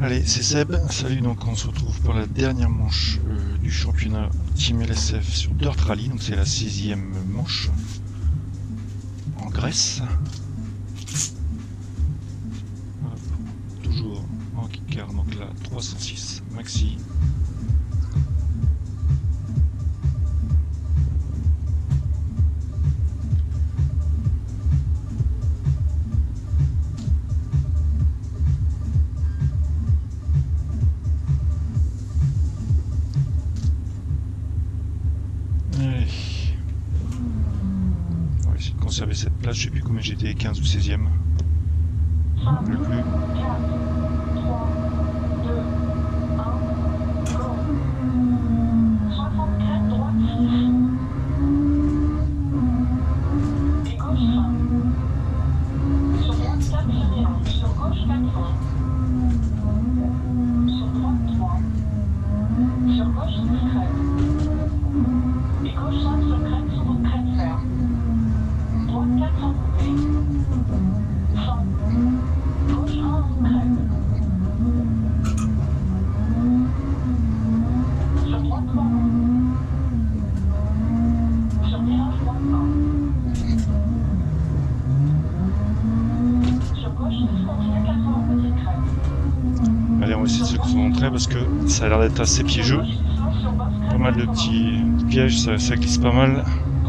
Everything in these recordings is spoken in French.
Allez, c'est Seb. Salut, donc on se retrouve pour la dernière manche du championnat Team LSF sur Dirt Rally. Donc c'est la 6e manche en Grèce. Hop, toujours en kickard, donc la 306 maxi. Conserver cette place, je sais plus combien j'étais, 15 ou 16e. Le plus. Allez, on va essayer de se concentrer parce que ça a l'air d'être assez piégeux. Pas mal de petits pièges, ça glisse pas mal.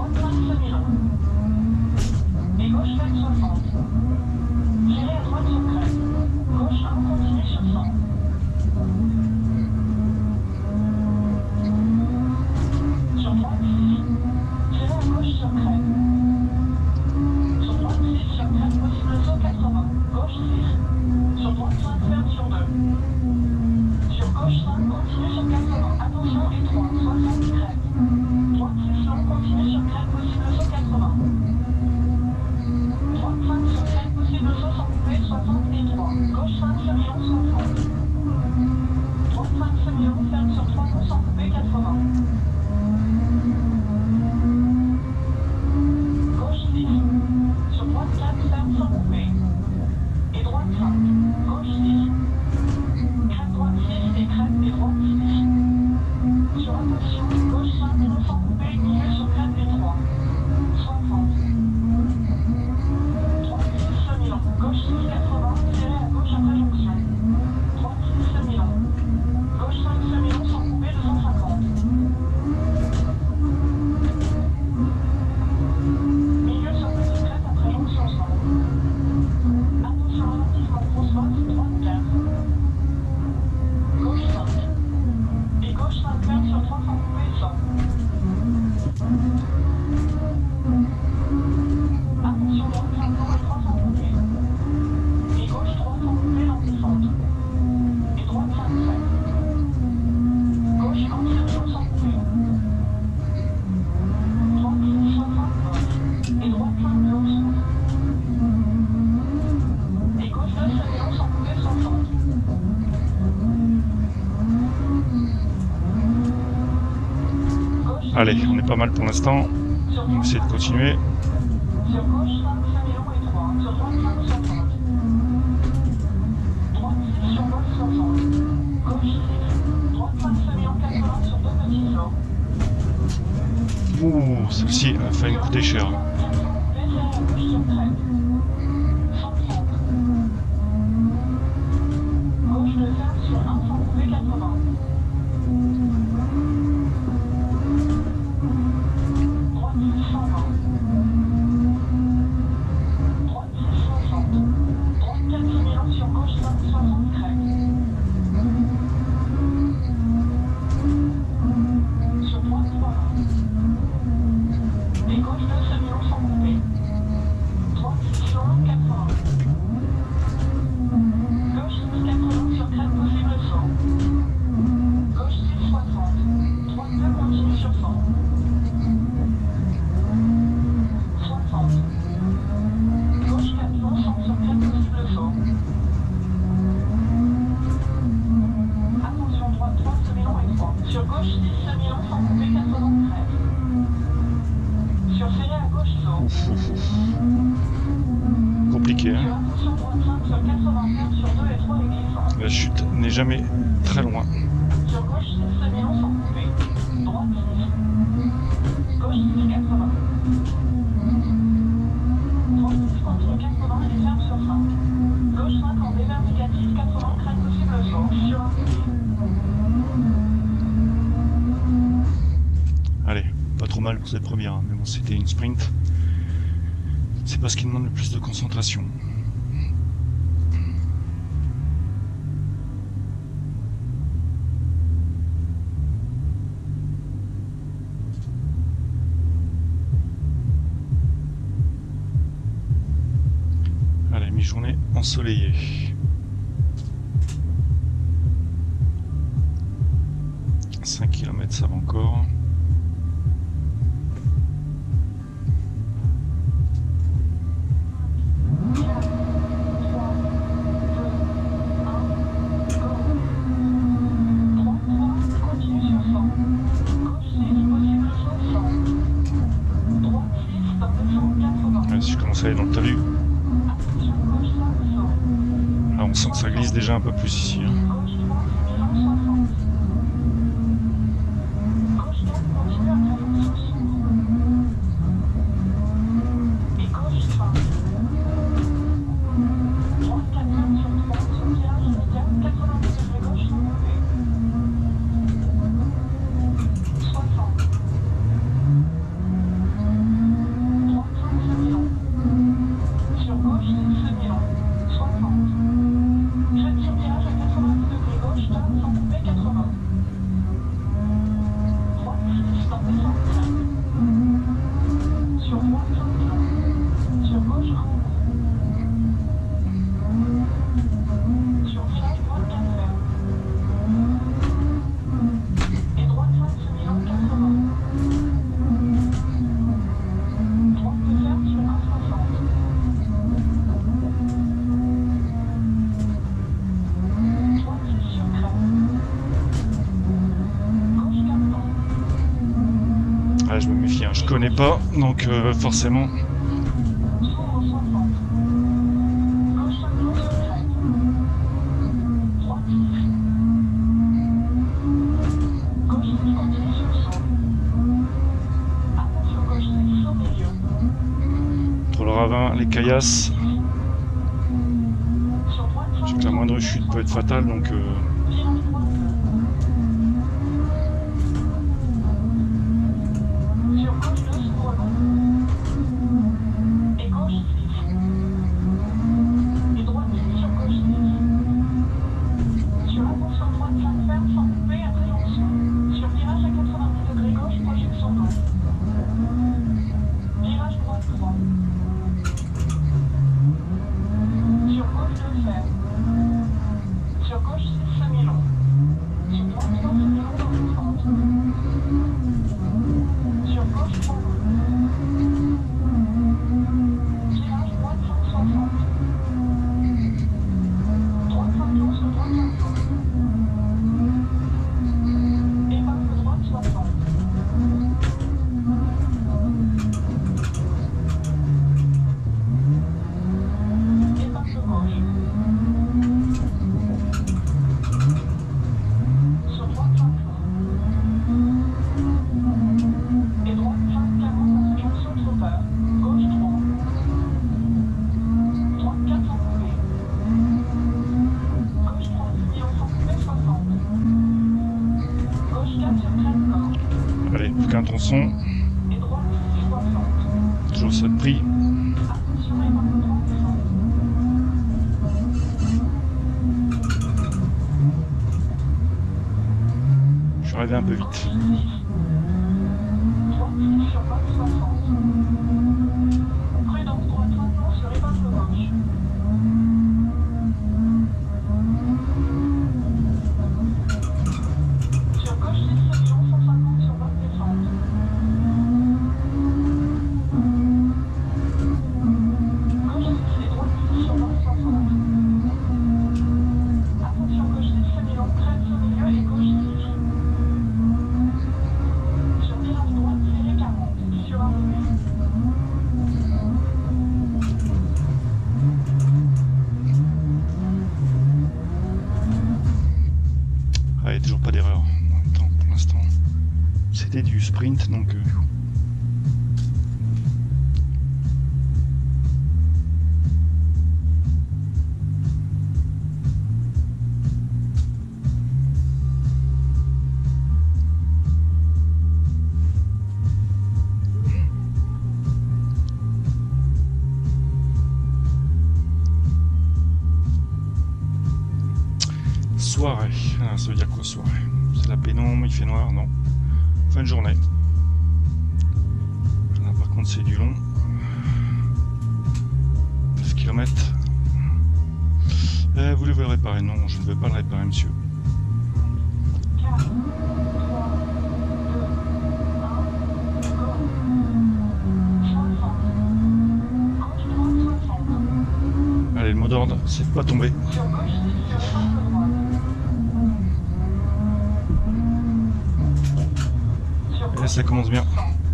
Allez, on est pas mal pour l'instant. On va essayer de continuer. Ouh, celle-ci a failli me coûter cher. compliqué. Hein. La chute n'est jamais très loin. Allez, pas trop mal pour cette première, hein, mais bon, c'était une sprint. C'est pas ce qui demande le plus de concentration. Allez, mi-journée ensoleillée. « 5 km, ça va encore. » Si je commence à aller dans le talus, là on sent que ça glisse déjà un peu plus ici. Hein. Je me méfie, hein. Je connais pas, donc forcément. Entre le ravin, les caillasses, je sais que la moindre chute peut être fatale, donc allez, plus qu'un tronçon. Toujours ça de prix. Je suis arrivé un peu vite. c'était du sprint, donc soirée. Ah, ça veut dire quoi soirée? C'est la pénombre, il fait noir, non? Fin de journée. Là, par contre c'est du long. 9 km. Vous voulez le réparer? Non, je ne veux pas le réparer, monsieur. Allez, le mot d'ordre, c'est de pas tomber. Et ça commence bien.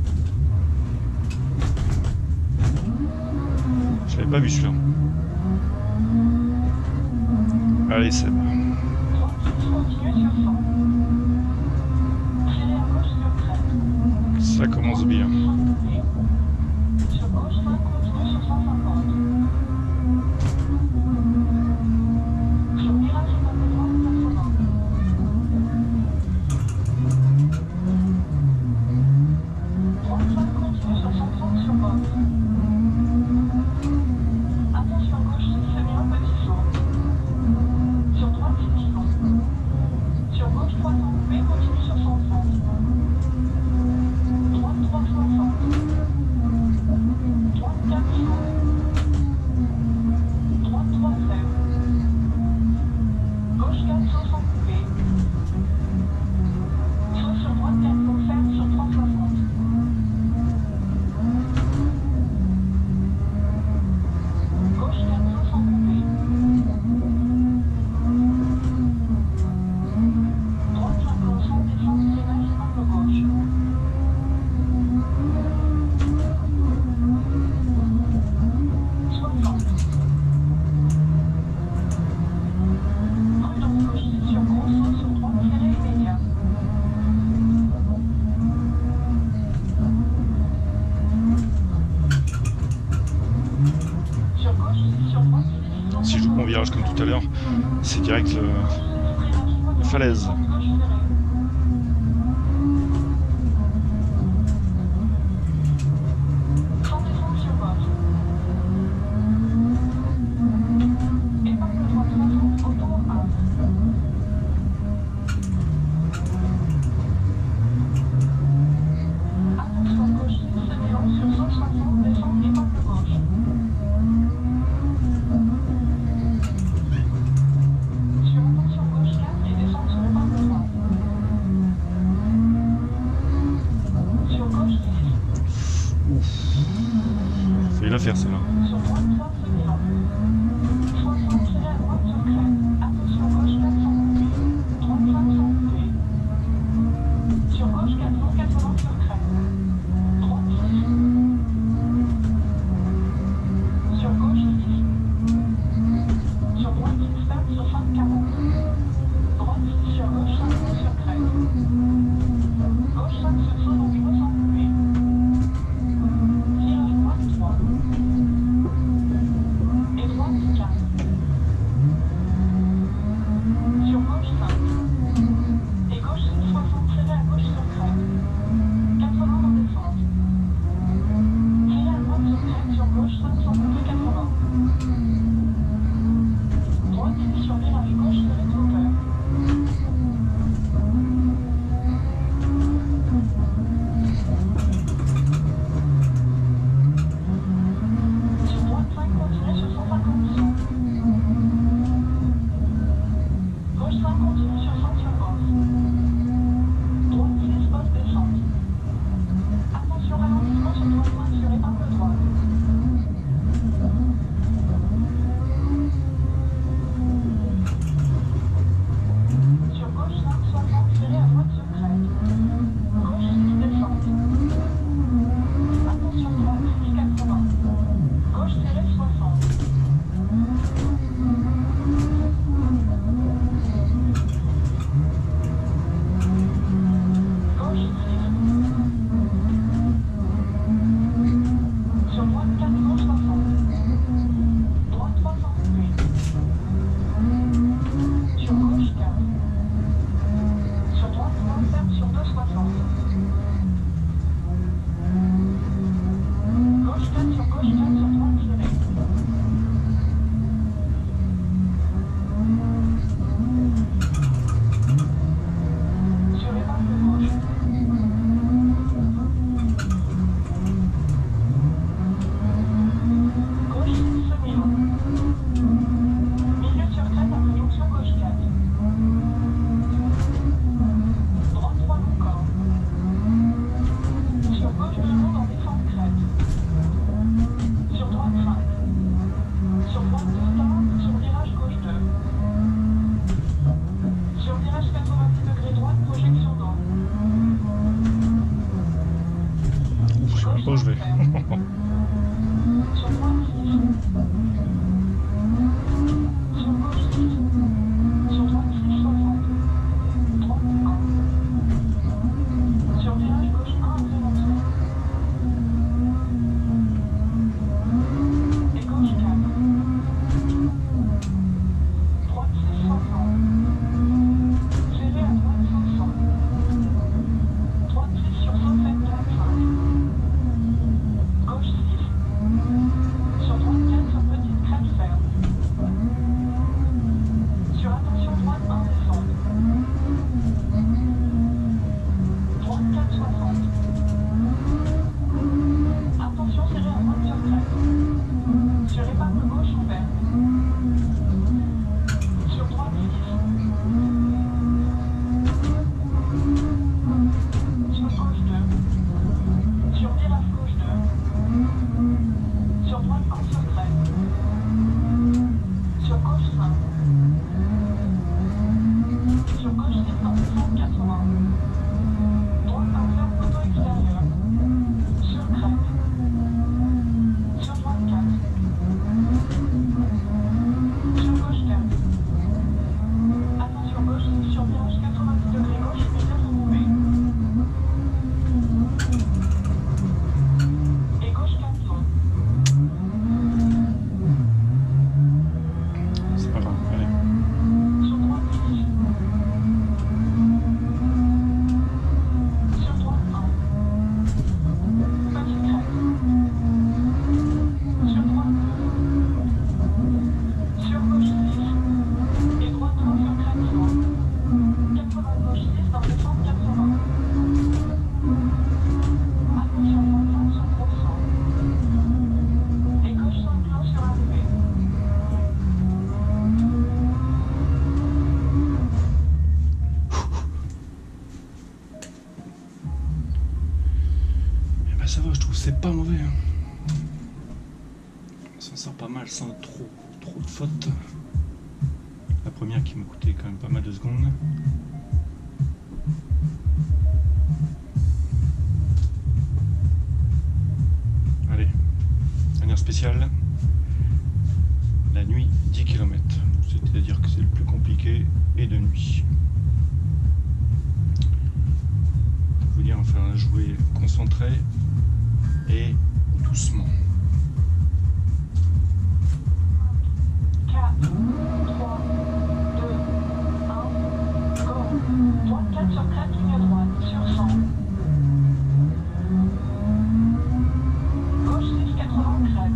Je l'avais pas vu celui-là. Allez, Seb. Ça commence bien. Si je loupe mon virage comme tout à l'heure, c'est direct la falaise. Fais-la faire celle-là. même pas où je vais. Ça va, je trouve c'est pas mauvais. On s'en sort pas mal sans trop de fautes. La première qui m'a coûté quand même pas mal de secondes. Allez, dernière spéciale. La nuit, 10 km. C'est-à-dire que c'est le plus compliqué et de nuit. Pour vous dire, on va faire un jouet concentré et doucement. 4, 3, 2, 1, go. Droite 4 sur crête, ligne droite, sur 100. Gauche 6, 80 crête.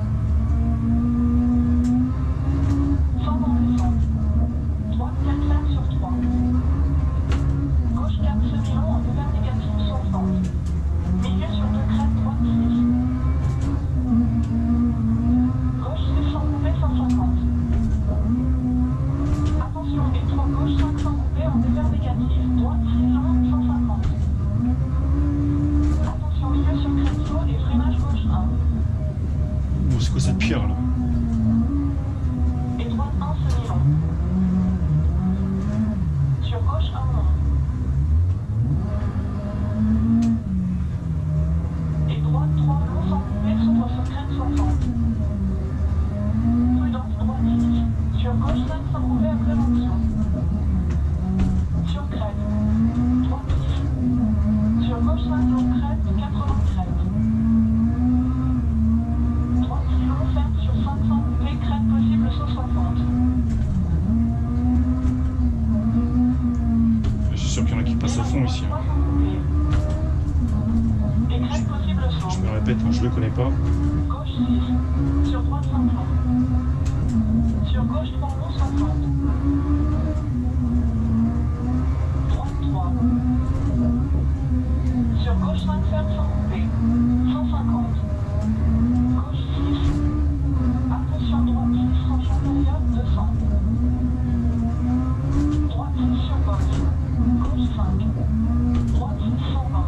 100 en descente. Droite 4 ferme sur 3. Gauche 4 semi-long en devers négatif 60. Milieu sur 2 crêtes, droite 6. Gauche 600 coupé 150. Attention, et 3 gauche 500 coupé en devers négatif. Droite 6 long 150. Attention, milieu sur crête saut et freinage gauche 1. Oh, c'est quoi cette pierre là? Et droite 1 semi-long. Sur gauche 1 long. Et droite 3 long sans couper, s'ouvre sur crête 60. Prudence droite 6. Sur gauche 5 sans couper à prévention. Sur crête. Droite 6. Sur gauche 5 long crête, 80 crête. Droite 6 long ferme sur 500 coupé, crête possible saut 60. Je suis sûr qu'il y en a qui passent à fond ici. Et crête possible saut. Je me répète, hein, je le connais pas. Gauche 6. Sur droite 5 long. Sur gauche 3 long 60. Droite 3. Sur gauche 5 ferme sans couper. 150. Gauche 6. Attention droite 6 franchement période 200. Droite 6 sur gauche. Gauche 5. Droite 6 120.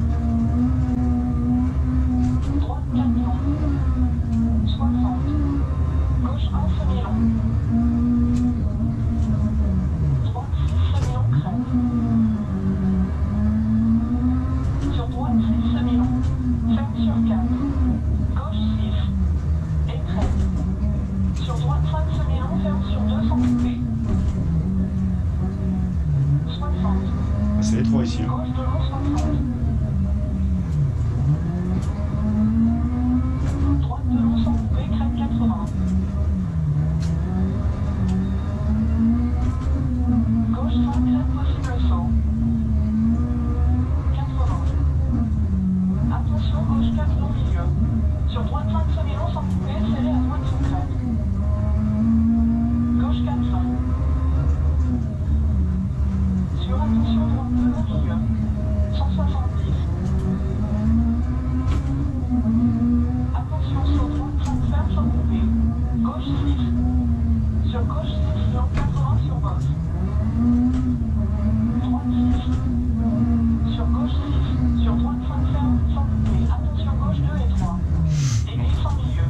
Droite 4 long. 60. Gauche 1 semi-long. Droite 6 semi-long crête. Sur droite 6 semi-long. Ferme 4 non milieu. Sur droite 5 semi-long sans couper, serré à droite sur crête. Gauche 4 long. Sur attention droite 2 non milieu. 170. Attention sur droite 5 ferme sans couper. Gauche 6. Sur gauche 6 long 80 sur bosse. Droite 6. Sur gauche 6. Sur droite 5 ferme sans couper. Attention gauche 2 et 3. Église en milieu.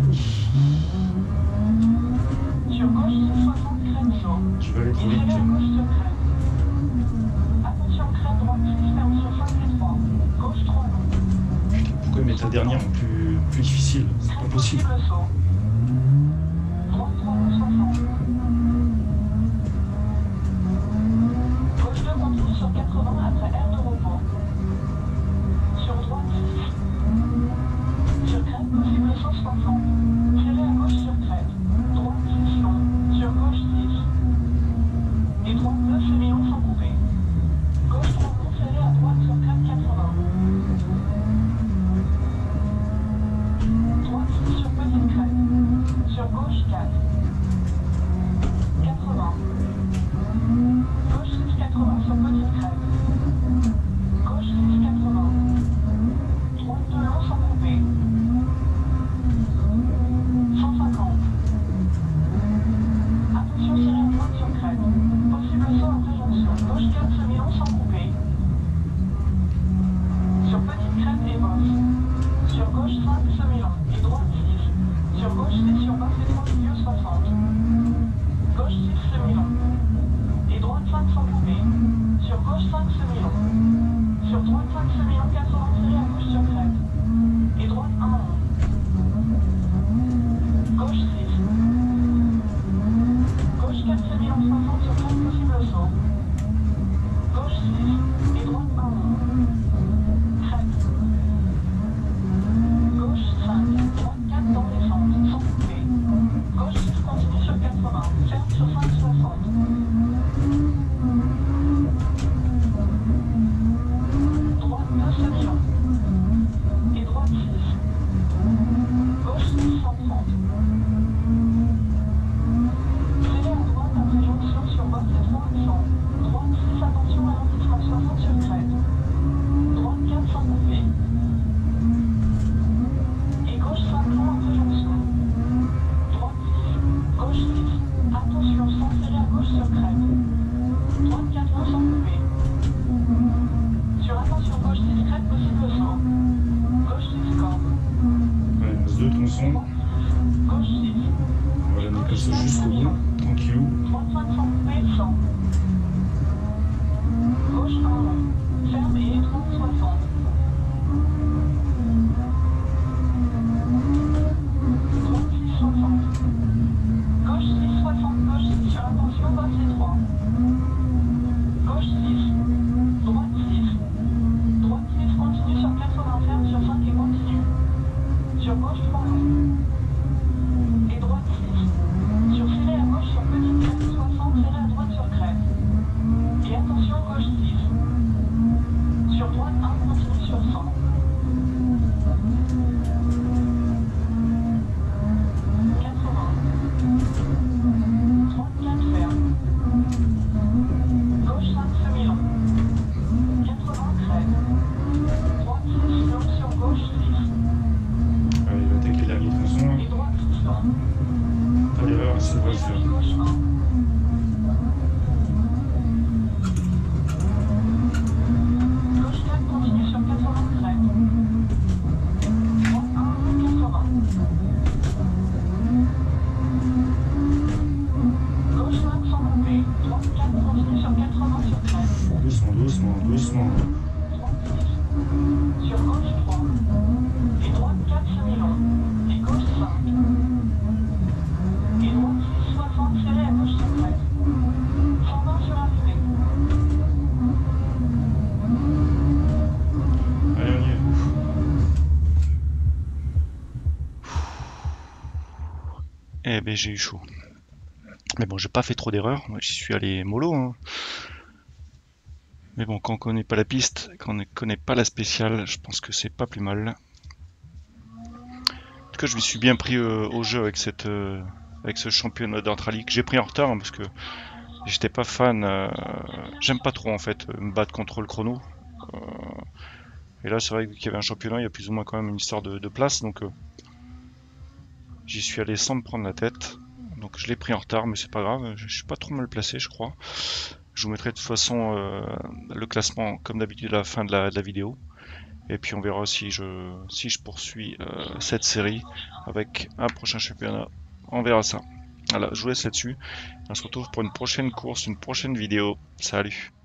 Sur gauche 6 60 crête saut. Tu vas aller trop Et vite. serré à gauche sur crête. Attention crête droite 6 ferme sur 5 et 3. Gauche 3 long. Putain, pourquoi mettre la dernière en plus difficile? C'est pas possible. Possible saut. Droite 3 long 60. Gauche 2 continue sur 80 après air de repos. Sur droite 6. Sur crête possible saut 60. Serré à gauche sur crête. Droite 6 long. Sur gauche 6. Et droite 2 semi-long sans couper. Gauche 3 long serré à droite sur crête 80. Droite 6 sur petite crête. Sur gauche 4. 80. Gauche 6 80 sur petite crête. Gauche 6 80. Droite 2 long sans couper. 150. Attention serré à droite sur crête. Possible saut après jonction. Gauche 4 semi-long sans couper. Sur petite crête et bosse. Sur gauche 5 semi-long et droite 6. Sur gauche 6 sur basse et 3 milieu 60. Gauche 6 semi-long. Et droite 5 sans couper. Sur gauche 5 semi-long. Sur droite 5 semi-long 80 serré à gauche sur crête. Et droite 1 long. Gauche 6. Gauche 4 semi-long 60 sur crête possible saut. Gauche 6. Et droite 1 long. Crête. Gauche 5. Droite 4 dans descente. Sans couper. Gauche 6 continue sur 80. Ferme sur 5 60. Droite 2 semi-long. Et droite 6. Gauche 6 130. Serré à droite après jonction sur bosse et 3 accents. Droite 6 attention à l'enregistrement 60 sur crête. Droite 4 sans couper. Et gauche 5 long après jonction. Droite 6. Gauche 6. Attention sans serré à gauche sur crête. Droite 4 long sans couper. Sur attention gauche 6 crête possible saut. Gauche 6 corde. Ouais, il reste 2 tronçons. Gauche 6. On va l'amener comme ça jusqu'au bout. Tranquillou. Droite 5 sans couper 100. Gauche 1 long. Ferme et étroite 60. Droite 6 60. Gauche 6 60. Gauche 6 sur attention bosse et 3. Gauche 6. Droite 6. Droite 6 continue sur 80 ferme sur 5 et continue. Sur gauche 3 long. Et droite 6. Sur serré à gauche sur petite crête 60 serré à droite sur crête. Et attention gauche 6. Sur droite 1 continue sur 100. 80. Droite 4 ferme. Gauche 5 semi-long. 80 crête. Droite 6 long sur gauche 6. Allez, il va attaquer le dernier tronçon. Et droite 6 long. Pas d'erreur, c'est pas sûr. Gauche 1. Gauche 4 continue sur 80 crête. Droite 1 80. Gauche 5 sans couper. Droite 4 continue sur 80 sur crête. Doucement, doucement, doucement. Droite 6. Sur gauche 3. Et droite 4 semi-long. Et gauche 5. Et droite 6 60 serré à gauche sur crête. 120 sur arrivée. Allez, on y est. Eh ben j'ai eu chaud. Mais bon, j'ai pas fait trop d'erreurs. Moi, j'y suis allé mollo, hein. Mais bon, quand on connaît pas la piste, quand on ne connaît pas la spéciale, je pense que c'est pas plus mal. tout cas, je me suis bien pris au jeu avec avec ce championnat d'Australie que j'ai pris en retard, hein, parce que j'étais pas fan. J'aime pas trop en fait me battre contre le chrono. Euh, et là, c'est vrai qu'il y avait un championnat, il y a plus ou moins quand même une histoire de place, donc j'y suis allé sans me prendre la tête. Donc je l'ai pris en retard, mais c'est pas grave, je suis pas trop mal placé, je crois. Je vous mettrai de toute façon le classement comme d'habitude à la fin de la vidéo. Et puis on verra si si je poursuis cette série avec un prochain championnat. On verra ça. Voilà, je vous laisse là-dessus. On se retrouve pour une prochaine course, une prochaine vidéo. Salut!